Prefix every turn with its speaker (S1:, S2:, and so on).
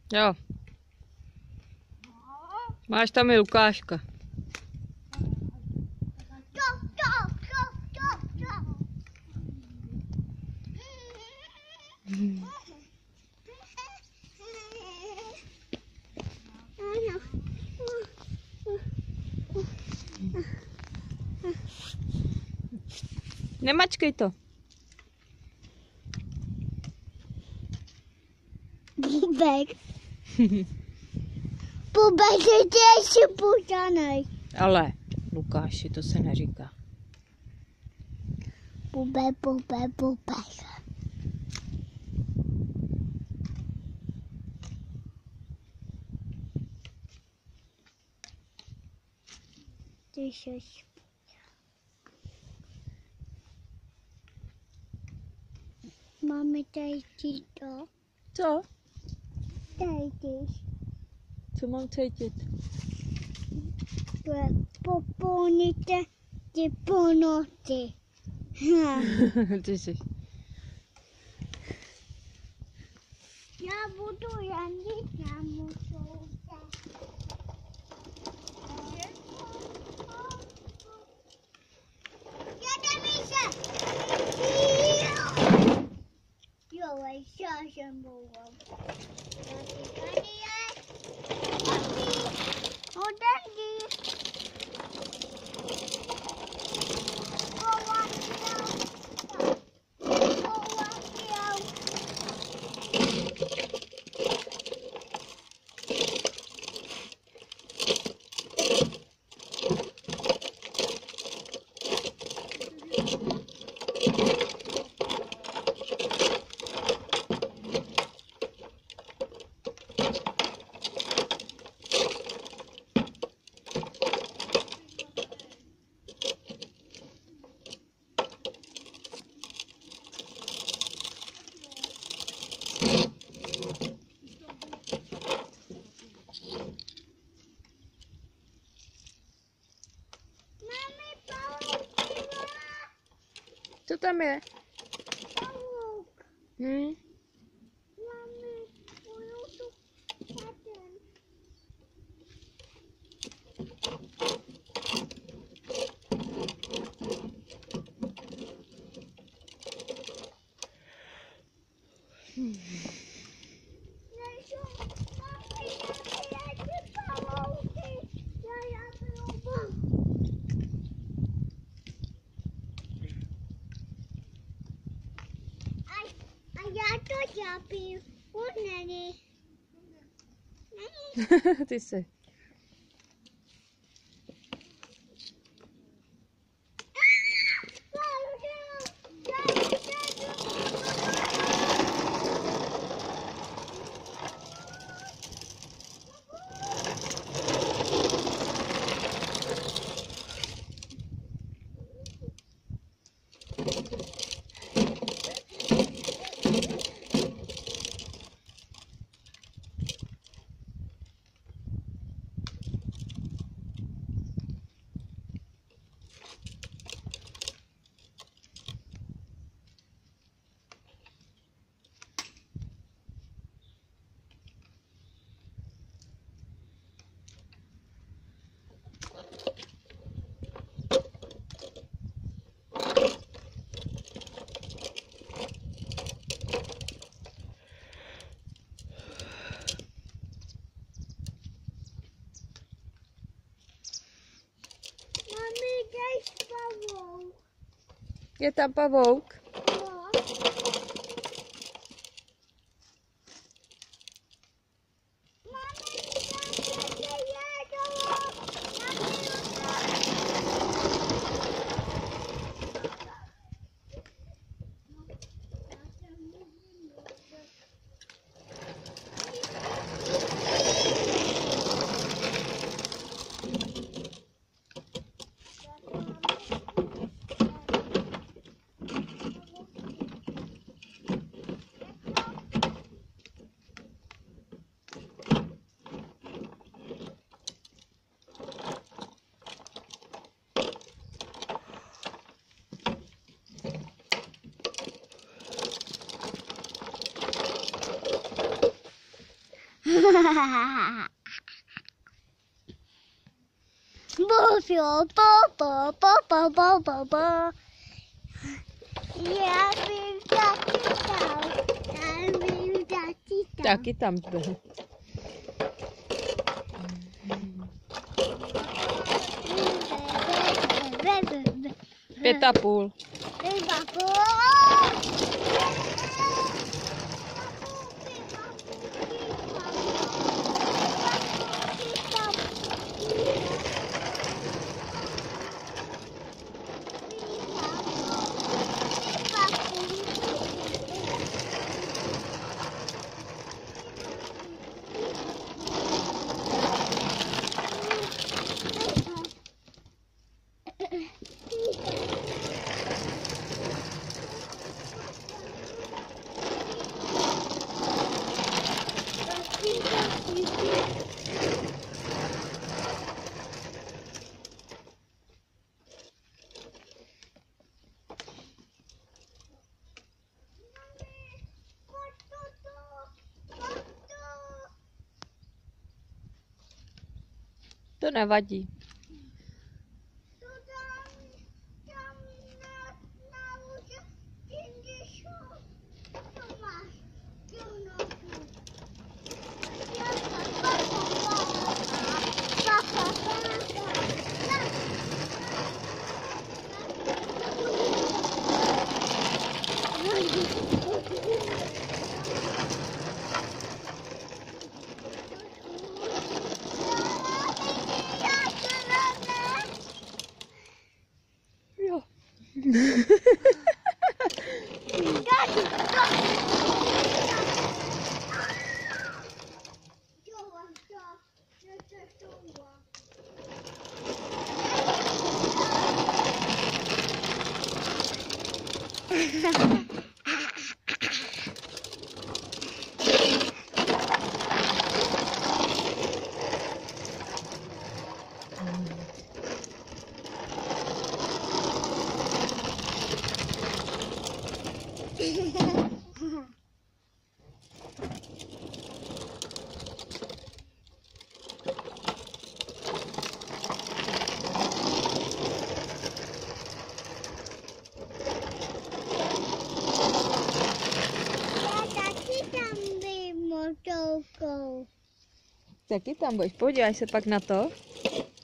S1: Jo. Máš tam i Lukáška. Nemačkej to.
S2: Bubek. Bubek je těžší putanej.
S1: Ale, Lukáši, to se neříká.
S2: Bubek. Ty jsi. Máme tady to.
S1: Co?
S2: Tady.
S1: Co mám cítit?
S2: To je poplníte ty plnoty.
S1: Ty jsi.
S2: Já budu jandit na motorce. Jo, já jsem bohužel.
S1: Co tam je?
S2: Pavouk.
S1: Hm?
S2: Mami, půjdu tu patem. Já to dělám, on není.
S1: Ty jsi. Je tam pavouk.
S2: Bofio, po, po, po, po, po, po. Já bych taky tam. Já bych taky tam.
S1: Taky tam byl. Pět a půl. To nevadí. Jo. Taky tam budeš, podívej se pak na to.